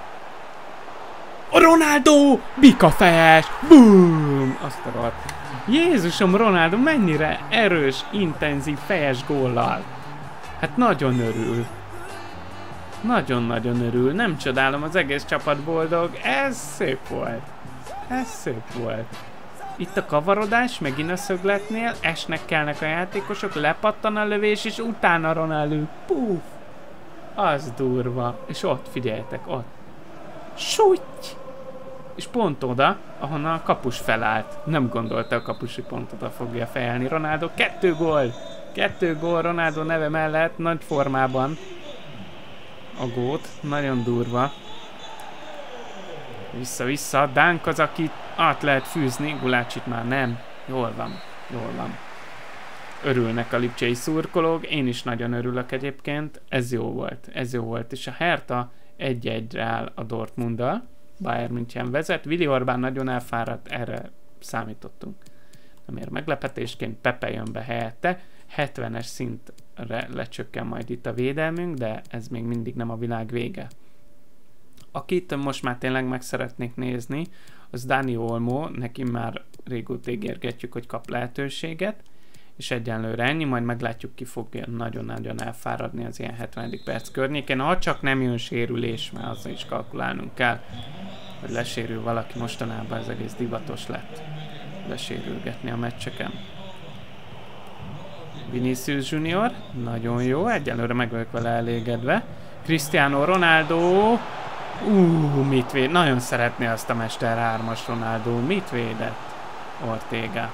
A Ronaldo! Bika fejes! Boom! Azt a rohadt. Jézusom, Ronaldo mennyire erős, intenzív fejes góllal. Hát nagyon örül. Nagyon-nagyon örül. Nem csodálom, az egész csapat boldog. Ez szép volt. Ez szép volt. Itt a kavarodás, megint a szögletnél, esnek kellnek a játékosok, lepattan a lövés, és utána Ronaldo. Puff! Az durva. És ott, figyeljetek, ott. Súty! És pont oda, ahonnan a kapus felállt. Nem gondolta a kapus, hogy pont oda fogja fejelni Ronaldo. Kettő gól! Kettő gól Ronaldo neve mellett, nagy formában. A gót. Nagyon durva. Vissza-vissza. Dunk az, aki át lehet fűzni, Gulácsit már nem. Jól van, jól van. Örülnek a lipcsei szurkolók, én is nagyon örülök egyébként, ez jó volt, ez jó volt, és a Hertha egy-egyre áll a Dortmunddal, Bayern München vezet, Willi Orbán nagyon elfáradt, erre számítottunk. Nem ér meglepetésként, Pepe jön be helyette, hetvenes szintre lecsökken majd itt a védelmünk, de ez még mindig nem a világ vége. Akit most már tényleg meg szeretnék nézni, az Dani Olmo, neki már régóta ígérgetjük, hogy kap lehetőséget, és egyenlőre ennyi, majd meglátjuk, ki fogja nagyon-nagyon elfáradni az ilyen hetvenedik perc környékén. Ha csak nem jön sérülés, mert azzal is kalkulálnunk kell, hogy lesérül valaki, mostanában ez egész divatos lett lesérülgetni a meccseken. Vinicius Junior, nagyon jó, egyelőre meg vagyok vele elégedve. Cristiano Ronaldo, uh, mit véd, nagyon szeretné azt a Mester hármas Ronaldo, mit védett Ortega.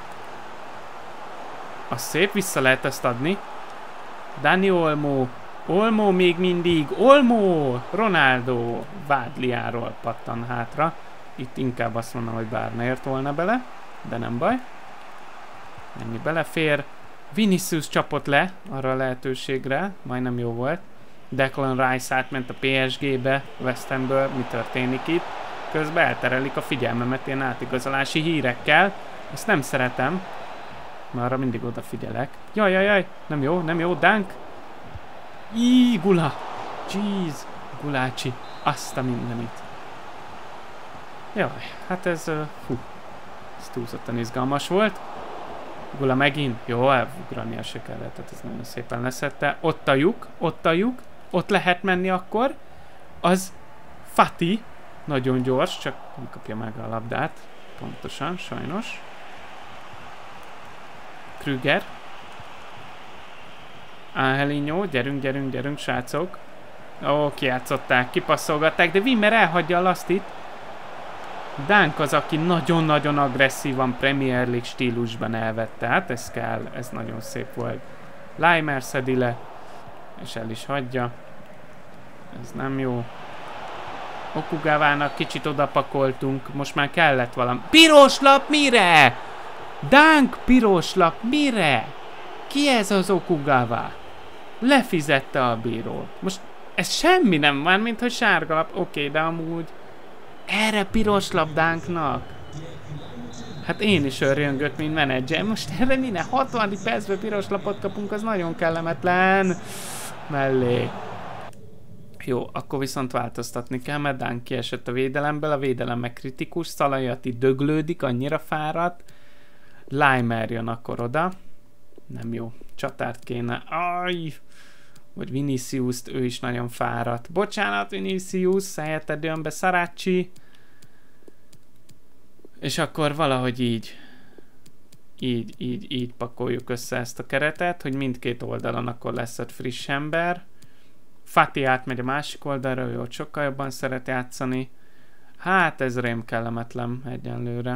Az szép, vissza lehet ezt adni. Dani Olmo, Olmo még mindig, Olmo, Ronaldo, Vádliáról pattan hátra. Itt inkább azt mondom, hogy bár ne ért volna bele, de nem baj. Ennyi belefér. Vinicius csapott le arra a lehetőségre, majdnem jó volt. Declan Rice átment a pé es gé-be, West Hamből, mi történik itt? Közben elterelik a figyelmemet ilyen átigazolási hírekkel, ezt nem szeretem, mert arra mindig odafigyelek. Jaj, jaj, jaj, nem jó, nem jó, Dunk! Íí, Gula! Jeez, Gulácsi, azt a mindenit. Jaj, hát ez, uh, hú, ez túlzottan izgalmas volt. Gula megint, jó, elugrania se kellett, tehát ez nagyon szépen leszette. Ott a lyuk, ott a lyuk, ott lehet menni akkor. Az Fati, nagyon gyors, csak nem kapja meg a labdát, pontosan, sajnos. Krüger. Angelino, gyerünk, gyerünk, gyerünk, srácok. Ó, kijátszották, kipasszolgatták, de Wimmer elhagyja a lasztit. Dunk az, aki nagyon-nagyon agresszívan Premier League stílusban elvette. Hát ez kell, ez nagyon szép volt. Leimer szedi le, és el is hagyja. Ez nem jó. Okugavának kicsit odapakoltunk, most már kellett valami. Piros lap mire? Dunk, piros lap mire? Ki ez az Okugawa? Lefizette a bíró. Most ez semmi nem van, mint hogy sárga lap. Oké, okay, de amúgy erre piros lap Dunknak? Hát én is örjöngök, mint menedzser. Most erre minden hatvadik percben piros lapot kapunk, az nagyon kellemetlen. Mellé. Jó, akkor viszont változtatni kell, mert Dunk kiesett a védelemből, a védelem meg kritikus, Szalajati döglődik, annyira fáradt. Leimer jön akkor oda. Nem jó. Csatárt kéne. Aj! Vagy Vinicius-t, ő is nagyon fáradt. Bocsánat, Vinicius, helyetted jön be Saracchi. És akkor valahogy így. Így, így, így pakoljuk össze ezt a keretet, hogy mindkét oldalon akkor lesz ott friss ember. Fati átmegy a másik oldalra, ő ott sokkal jobban szeret játszani. Hát ez rém kellemetlen egyenlőre.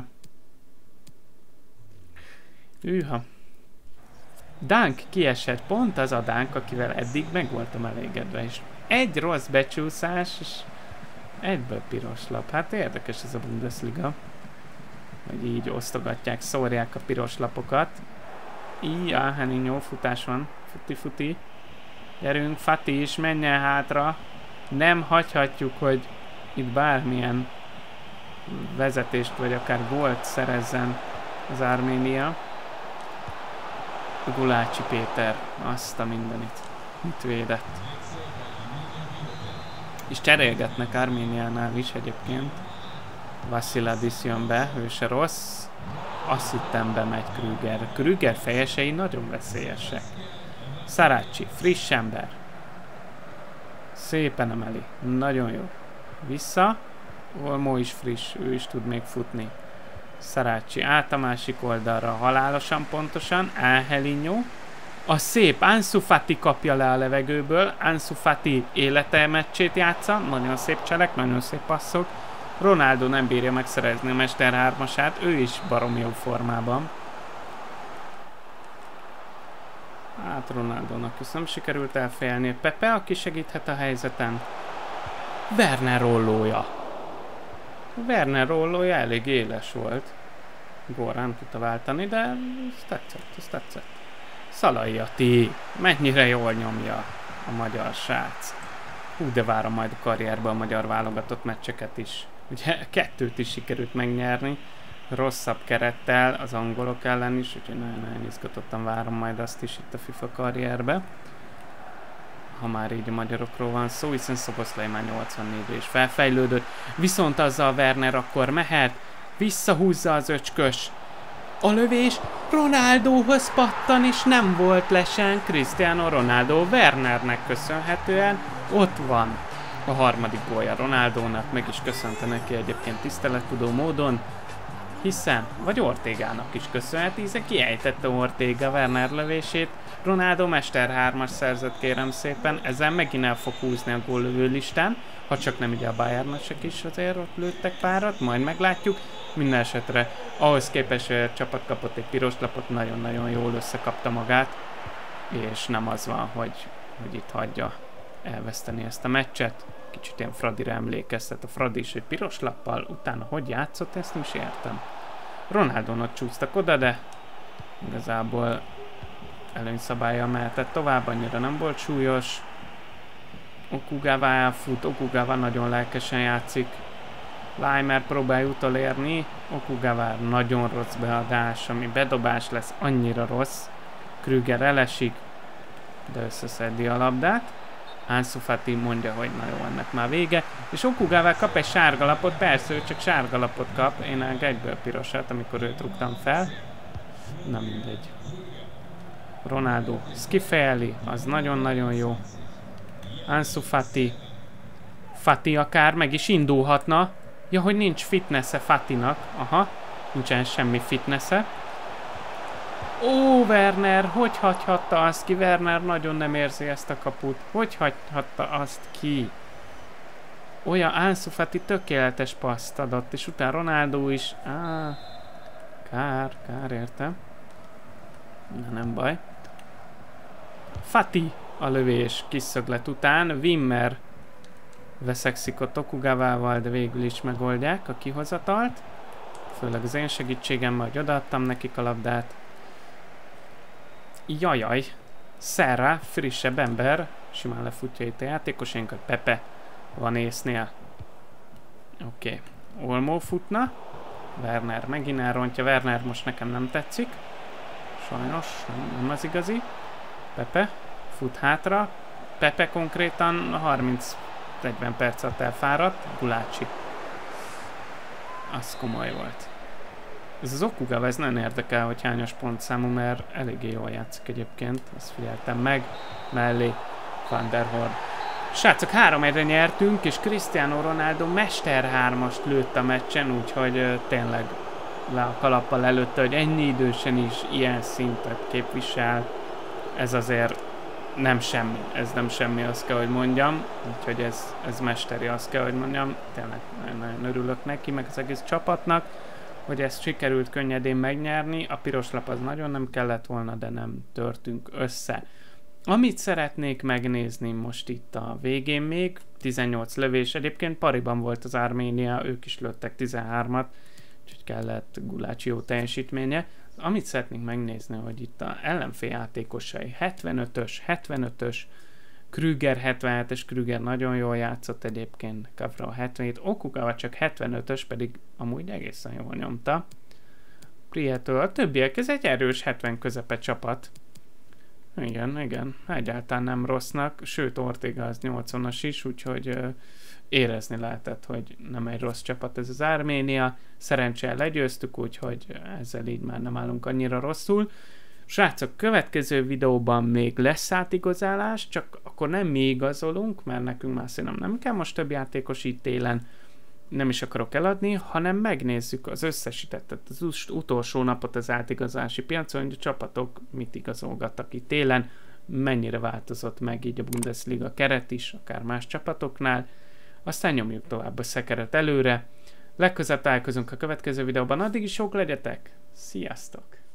Hűha. Dunk kiesett, pont az a Dunk, akivel eddig meg voltam elégedve is. Egy rossz becsúszás, és egyből piros lap. Hát érdekes ez a Bundesliga. Hogy így osztogatják, szórják a piros lapokat. Így, Henning, jó futás van. Futi-futi. Gyerünk, Fati is, menjen hátra. Nem hagyhatjuk, hogy itt bármilyen vezetést, vagy akár gólt szerezzen az Arménia. Gulácsi Péter, azt a mindenit. Mit védett? És cserélgetnek Arméniánál is egyébként. Vasiladis jön be, ő se rossz. Azt hittem bemegy Krüger. Krüger fejesei nagyon veszélyesek. Saracchi, friss ember. Szépen emeli. Nagyon jó. Vissza. Olmo is friss, ő is tud még futni. Saracchi át a másik oldalra, halálosan pontosan. Angelino. A szép Ansu Fati kapja le a levegőből. Ansu Fati élete meccsét játsza. Nagyon szép cselek, nagyon szép passzok. Ronaldo nem bírja megszerezni a Mester hármasát. Ő is baromi jó formában. Hát Ronaldónak köszönöm, sikerült elfélni. Pepe, aki segíthet a helyzeten. Werner rollója. Werner rollója elég éles volt. Górán tudta váltani, de ez tetszett, ez tetszett. Szalai Ati, mennyire jól nyomja a magyar srác. Hú, de várom majd a karrierben a magyar válogatott meccseket is. Ugye kettőt is sikerült megnyerni, rosszabb kerettel az angolok ellen is, úgyhogy nagyon-nagyon izgatottan várom majd azt is itt a FIFA karrierbe. Ha már így a magyarokról van szó, hiszen Szoboszlai már nyolcvannégyre is felfejlődött, viszont azzal Werner akkor mehet, visszahúzza az öcskös. A lövés Ronaldóhoz pattan, és nem volt lesen Cristiano Ronaldo. Wernernek köszönhetően ott van a harmadik gólja Ronaldónak, meg is köszönte neki egyébként tisztelettudó módon, hiszen, vagy Ortegának is köszönheti, hiszen kiejtette Ortega Werner lövését. Ronaldo mester hármas szerzett, kérem szépen, ezzel megint el fog húzni a góllövő listán, ha csak nem ugye a Bayernesek is azért ott lőttek párat, majd meglátjuk. Minden esetre ahhoz képest, hogy a csapat kapott egy piros lapot, nagyon-nagyon jól összekapta magát, és nem az van, hogy, hogy itt hagyja elveszteni ezt a meccset. Kicsit ilyen Fradira emlékeztet, a Fradi is egy piros lappal, utána hogy játszott, ezt nem is értem. Ronaldónak csúsztak oda, de igazából előnyszabálya mehetett tovább, annyira nem volt súlyos. Okugawa elfut, Okugawa nagyon lelkesen játszik. Leimer próbálja utolérni, Okugawa nagyon rossz beadás, ami bedobás lesz, annyira rossz. Krüger elesik, de összeszedi a labdát. Ansu Fati mondja, hogy na jó, ennek már vége. És Okugawa kap egy sárgalapot, persze ő csak sárgalapot kap, én egyből pirosat, amikor őt rúgtam fel. Na mindegy. Ronaldo skifejeli, az nagyon-nagyon jó. Ansu Fati. Fati akár meg is indulhatna. Ja, hogy nincs fitnesse Fatinak. Aha, nincsen semmi fitnesse. Ó, Werner, hogy hagyhatta azt ki? Werner nagyon nem érzi ezt a kaput. Hogy hagyhatta azt ki? Olyan Ansu Fati tökéletes paszt adott, és utána Ronaldo is. Á, kár, kár, értem. Na, nem baj. Fati a lövés kis szöglet után. Wimmer veszekszik a Tokugawával, de végül is megoldják a kihozatalt. Főleg az én segítségemmel, hogy odaadtam nekik a labdát. Jajaj, Serra, frissebb ember, simán lefutja itt a játékosainkat, Pepe van észnél. Oké, okay. Olmo futna, Werner megint elrontja, Werner most nekem nem tetszik, sajnos nem, nem az igazi. Pepe fut hátra, Pepe konkrétan harminc-negyven perc alatt elfáradt, Gulácsi. Az komoly volt. Ez az Okugawa, ez nagyon érdekel, hogy hányas pontszámú, mert eléggé jól játszik egyébként, ezt figyeltem meg, mellé Van der Horn. Srácok, három egyre nyertünk, és Cristiano Ronaldo mester hármast lőtt a meccsen, úgyhogy uh, tényleg le a kalappal előtte, hogy ennyi idősen is ilyen szintet képvisel, ez azért nem semmi, ez nem semmi, azt kell, hogy mondjam, úgyhogy ez, ez mesteri, azt kell, hogy mondjam, tényleg nagyon örülök neki, meg az egész csapatnak, hogy ezt sikerült könnyedén megnyerni, a piros lap az nagyon nem kellett volna, de nem törtünk össze. Amit szeretnék megnézni most itt a végén még, tizennyolc lövés, egyébként pariban volt az Arménia, ők is lőttek tizenhármat, úgyhogy kellett Gulácsi jó teljesítménye. Amit szeretnénk megnézni, hogy itt a ellenfél játékosai hetvenötös, hetvenötös, Krüger hetvenhetes, Krüger nagyon jól játszott egyébként, Kavra hetvenhét, Okugawa csak hetvenötös, pedig amúgy egészen jól nyomta. Prieto, a többiek, ez egy erős hetven közepe csapat. Igen, igen, egyáltalán nem rossznak, sőt Ortega az nyolcvanas is, úgyhogy uh, érezni lehetett, hogy nem egy rossz csapat ez az Arménia. Szerencsére legyőztük, úgyhogy ezzel így már nem állunk annyira rosszul. Srácok, következő videóban még lesz átigazolás, csak akkor nem mi igazolunk, mert nekünk már szerintem nem kell most több játékos itt télen, nem is akarok eladni, hanem megnézzük az összesítettet, az utolsó napot az átigazolási piacon, hogy a csapatok mit igazolgattak itt télen, mennyire változott meg így a Bundesliga keret is, akár más csapatoknál, aztán nyomjuk tovább a szekeret előre. Legközelebb találkozunk a következő videóban, addig is jók legyetek, sziasztok!